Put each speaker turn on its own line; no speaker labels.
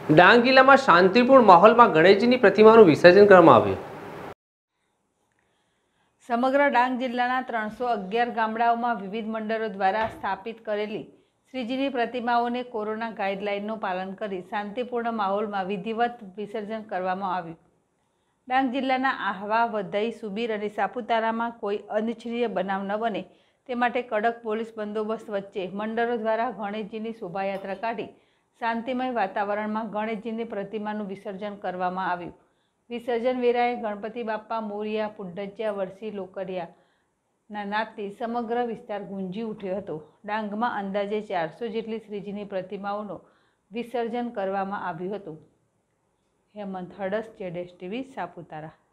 ડાંગ જિલ્લામાં શાંતિપૂર્ણ માહોલમાં ગણેશજીની પ્રતિમાનું વિસર્જન કરવામાં આવ્યું।
સમગ્ર ડાંગ જિલ્લાના 311 ગામડાઓમાં વિવિધ મંડળો દ્વારા સ્થાપિત કરેલી શ્રીજીની પ્રતિમાઓને કોરોના ગાઈડલાઇનનું પાલન કરી શાંતિપૂર્ણ માહોલમાં વિધિવત વિસર્જન કરવામાં આવ્યું। ડાંગ જિલ્લાના આહવા, વઘઈ, સુબીર અને સાપુતારામાં કોઈ અનિચ્છનીય બનાવ ન બને તે માટે કડક પોલીસ બંદોબસ્ત વચ્ચે મંડળો દ્વારા ગણેશજીની શોભાયાત્રા કાઢી શાંતિમય વાતાવરણમાં ગણેશજીની પ્રતિમાનું વિસર્જન કરવામાં આવ્યું। વિસર્જન વેળાએ ગણપતિ બાપ્પા મોરિયા, પુંડજ્યા, વરસી, લોકરિયાના નાદથી સમગ્ર વિસ્તાર ગુંજી ઉઠ્યો હતો। ડાંગમાં અંદાજે 400 જેટલી શ્રીજીની પ્રતિમાઓનું વિસર્જન કરવામાં આવ્યું હતું। હેમંત હડસ, ZSTV, સાપુતારા।